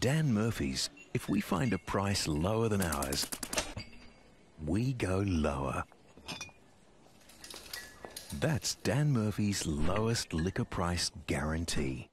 Dan Murphy's, if we find a price lower than ours, we go lower. That's Dan Murphy's lowest liquor price guarantee.